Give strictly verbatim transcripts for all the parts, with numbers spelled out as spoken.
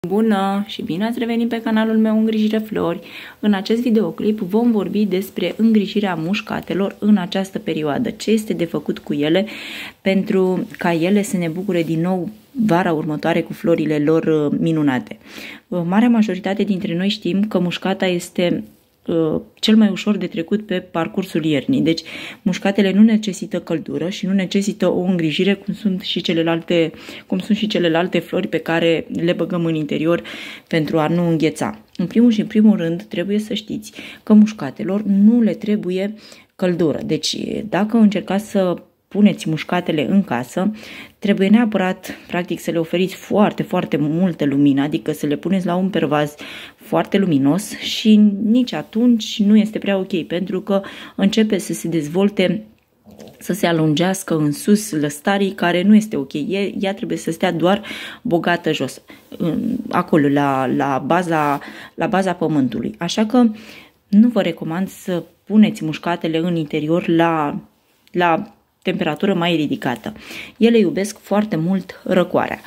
Bună și bine ați revenit pe canalul meu Îngrijire Flori. În acest videoclip vom vorbi despre îngrijirea mușcatelor în această perioadă. Ce este de făcut cu ele pentru ca ele să ne bucure din nou vara următoare cu florile lor minunate. Marea majoritate dintre noi știm că mușcata este cel mai ușor de trecut pe parcursul iernii. Deci mușcatele nu necesită căldură și nu necesită o îngrijire cum sunt și celelalte, cum sunt și celelalte flori pe care le băgăm în interior pentru a nu îngheța. În primul și în primul rând trebuie să știți că mușcatelor nu le trebuie căldură. Deci dacă încercați să puneți mușcatele în casă, trebuie neapărat, practic, să le oferiți foarte, foarte multă lumină, adică să le puneți la un pervaz foarte luminos și nici atunci nu este prea ok, pentru că începe să se dezvolte, să se alungească în sus lăstarii, care nu este ok. Ea trebuie să stea doar bogată jos, acolo, la, la, baza, la baza pământului. Așa că nu vă recomand să puneți mușcatele în interior la, la temperatură mai ridicată. Ele iubesc foarte mult răcoarea.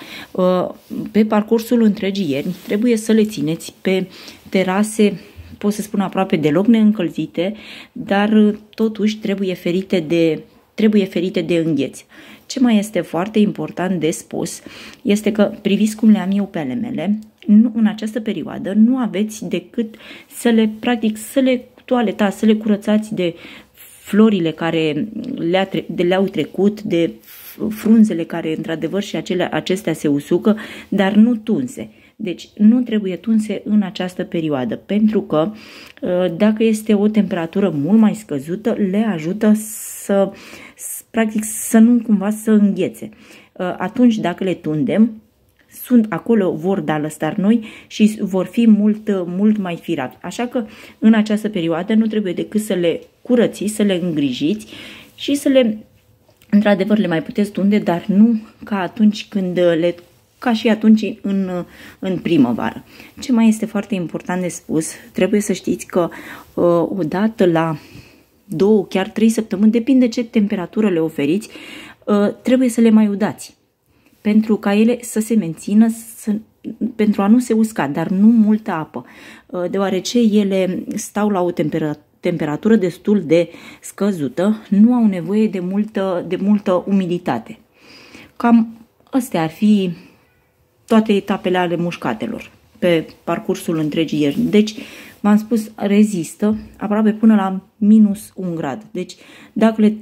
Pe parcursul întregii ierni trebuie să le țineți pe terase, pot să spun aproape deloc neîncălzite, dar totuși trebuie ferite de, trebuie ferite de îngheț. Ce mai este foarte important de spus este că, priviți cum le am eu pe ale mele, nu, în această perioadă nu aveți decât să le, practic, să le toaletați, să le curățați de florile care le-au le trecut, de frunzele care într-adevăr și acele, acestea se usucă, dar nu tunse. Deci nu trebuie tunse în această perioadă, pentru că dacă este o temperatură mult mai scăzută, le ajută să, practic, să nu cumva să înghețe. Atunci, dacă le tundem, sunt acolo, vor da lăstari noi și vor fi mult, mult mai firavi. Așa că în această perioadă nu trebuie decât să le curățiți, să le îngrijiți și să le, într-adevăr, le mai puteți tunde, dar nu ca atunci când le, ca și atunci în, în primăvară. Ce mai este foarte important de spus, trebuie să știți că odată la două, chiar trei săptămâni, depinde ce temperatură le oferiți, trebuie să le mai udați, pentru ca ele să se mențină, să, pentru a nu se usca, dar nu multă apă, deoarece ele stau la o temperatură, temperatură destul de scăzută, nu au nevoie de multă, de multă umiditate. Cam astea ar fi toate etapele ale mușcatelor pe parcursul întregii ierni. Deci, v-am spus, rezistă aproape până la minus un grad. Deci, dacă le,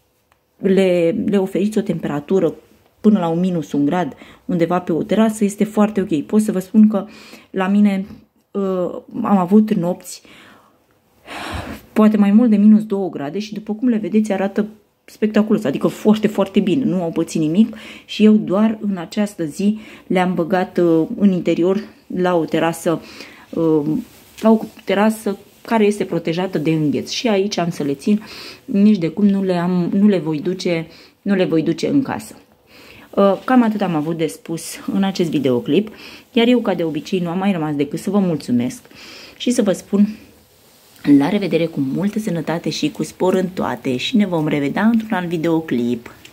le, le oferiți o temperatură până la un minus un grad undeva pe o terasă, este foarte ok. Pot să vă spun că la mine uh, am avut nopți poate mai mult de minus două grade și după cum le vedeți arată spectaculos, adică foarte, foarte bine, nu au pățit nimic și eu doar în această zi le-am băgat uh, în interior la o terasă, uh, la o terasă care este protejată de îngheț și aici am să le țin, nici de cum nu le, am, nu le voi duce, nu le voi duce în casă. Cam atât am avut de spus în acest videoclip, iar eu, ca de obicei, nu am mai rămas decât să vă mulțumesc și să vă spun la revedere, cu multă sănătate și cu spor în toate, și ne vom revedea într-un alt videoclip.